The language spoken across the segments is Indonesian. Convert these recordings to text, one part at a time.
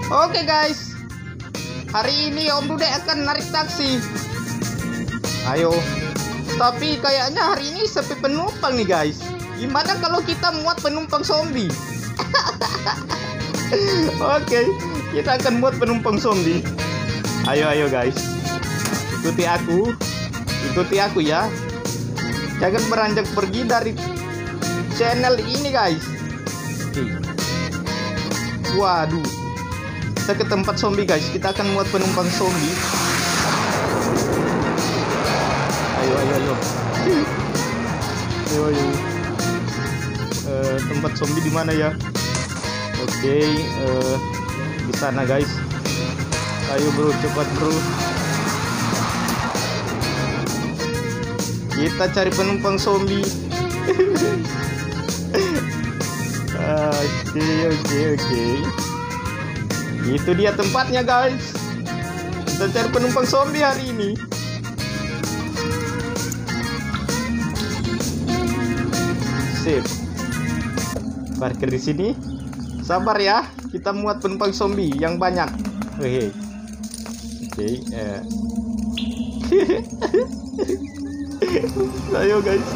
Oke guys, hari ini Om Dude akan narik taksi. Ayo. Tapi kayaknya hari ini sepi penumpang nih guys. Gimana kalau kita muat penumpang zombie? Oke, kita akan muat penumpang zombie. Ayo guys, ikuti aku ya. Jangan beranjak pergi dari channel ini guys. Waduh, kita ke tempat zombie guys. Kita akan muat penumpang zombie. Ayo. Tempat zombie di mana ya? Oke, di sana guys. Ayo bro, cepat bro. Kita cari penumpang zombie. Oke. Itu dia tempatnya guys. Kita cari penumpang zombie hari ini. Sip. Parkir di sini. Sabar ya, kita muat penumpang zombie yang banyak. Oke. Ayo guys.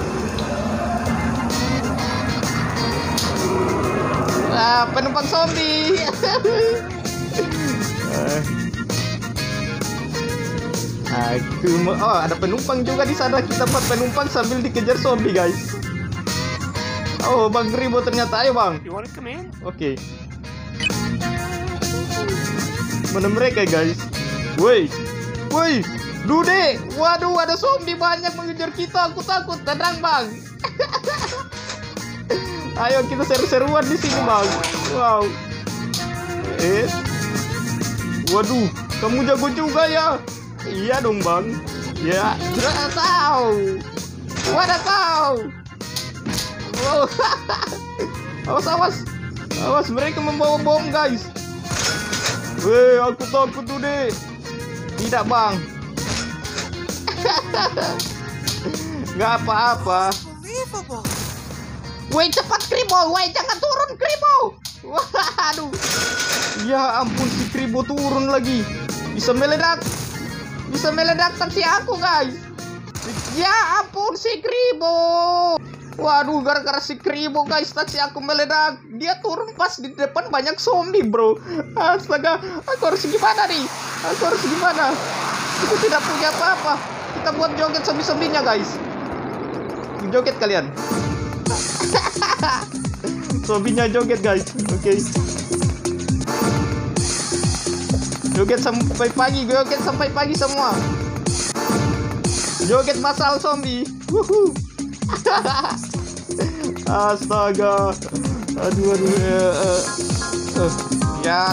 Penumpang zombie. Ada penumpang juga di sana. Kita buat penumpang sambil dikejar zombie guys. Oh, Bang Kribo ternyata. Ayo Bang. Oke. Mana mereka guys? Woi, Dude. Waduh, ada zombie banyak mengejar kita. Aku takut. Tenang Bang. Ayo kita seru-seruan di sini Bang. Wow. Waduh, kamu jago juga ya. Iya dong Bang. Ya, sudah tahu. Wadah tahu. Wow. Awas mereka membawa bom guys. Weh, aku takut tuh deh. Tidak Bang. Nggak apa-apa. Woi cepat Kribo, woi jangan turun Kribo. Waduh. Ya ampun si Kribo turun lagi. Bisa meledak taksi aku guys. Ya ampun si Kribo. Waduh, gara-gara si Kribo guys, taksi aku meledak. Dia turun pas di depan banyak zombie bro. Astaga, aku harus gimana nih? Aku tidak punya apa-apa. Kita buat joget zombie-zombinya guys. Joget kalian. Zombinya joget guys. Oke. Joget sampai pagi semua. Joget masal zombie. Wuhu. Astaga. Aduh. Ya.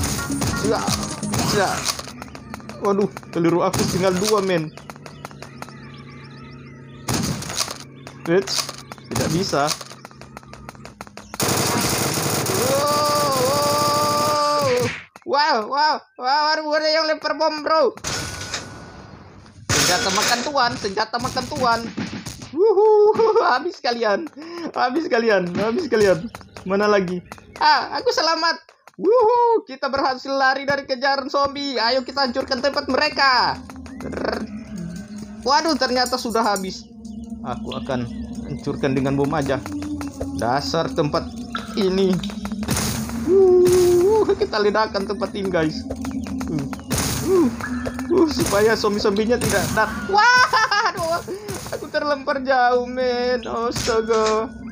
Waduh, peluru aku tinggal 2 men. Tidak bisa. Wow, ada yang lempar bom bro. Senjata makan tuan. Habis kalian. Mana lagi? Aku selamat. Kita berhasil lari dari kejaran zombie. Ayo kita hancurkan tempat mereka. Waduh, ternyata sudah habis. Aku akan hancurkan dengan bom aja. Dasar tempat ini. Kita ledakkan tempat ini guys. Supaya zombie-zombinya tidak datang. Wah, aku terlempar jauh men. Astaga.